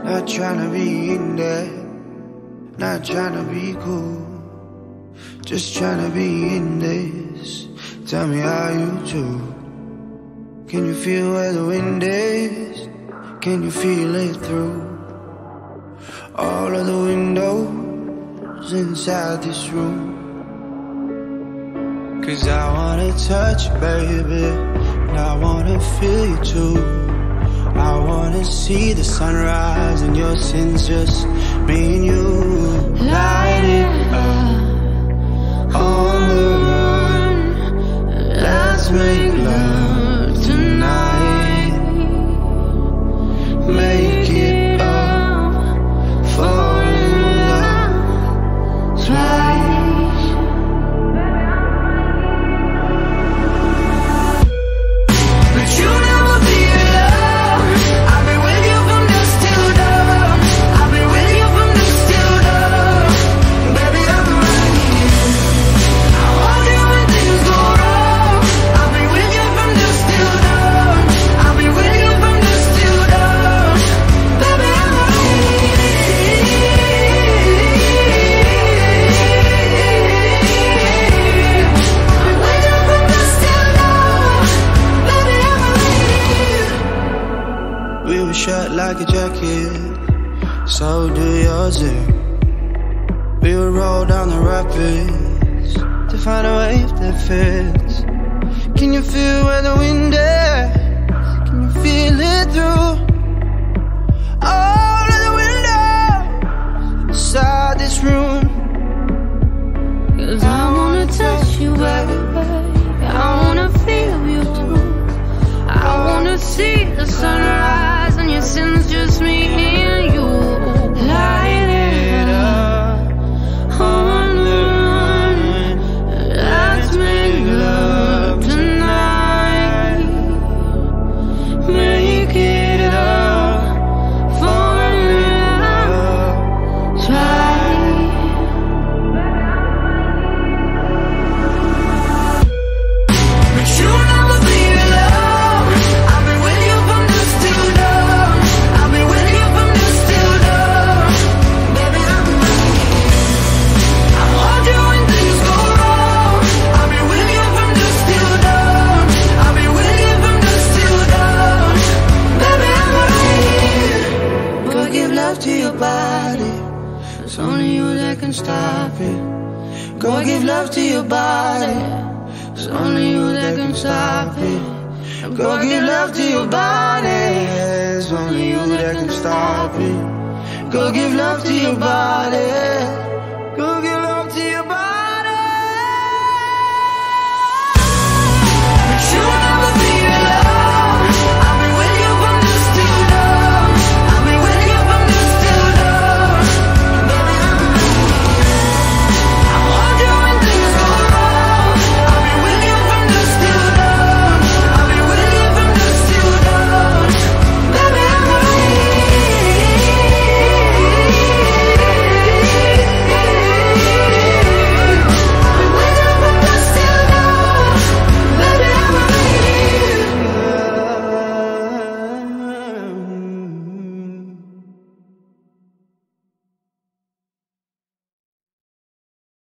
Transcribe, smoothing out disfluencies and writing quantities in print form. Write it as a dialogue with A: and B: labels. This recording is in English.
A: Not tryna be in there, not tryna be cool, just tryna be in this. Tell me how you do. Can you feel where the wind is? Can you feel it through all of the windows inside this room? 'Cause I wanna touch you, baby, and I wanna feel you too. I wanna see the sunrise and your sins, just me and you. Light it up on the run. Let's make love tonight. Make it up, fall in love twice. But you never be alone. I've been with you from dusk till dawn. I've been with you from dusk till dawn. Baby, I'm right here. I hold you when things go wrong. I've been with you from dusk till dawn. I've been with you from dusk till dawn. Baby, I'm right here. I'm with you from dusk till dawn. Baby, I'm right here. We were shut like a jacket, so do yours. We would roll down the rapids to find a wave that fits. Can you feel where the wind is? Can you feel it through all of the windows inside this room?
B: 'Cause I wanna touch you, baby. I wanna feel you too. I wanna see the sunrise and your sins, just me and you. Light it up on the run. Let's make love tonight. Make it up, fall in love twice. But you never be alone. I've been with you from dusk till dawn. I've been with you from dusk till dawn. Baby, I'm right here. I hold you when things go wrong. I've been with you from dusk till dawn. I've been with you from dusk till dawn. Baby, I'm right here.
A: Go give love to your body, it's only you that can stop it. Go give love to your body, it's only you that can stop it. Go give love to your body, it's only you that can stop it. Go give love to your body.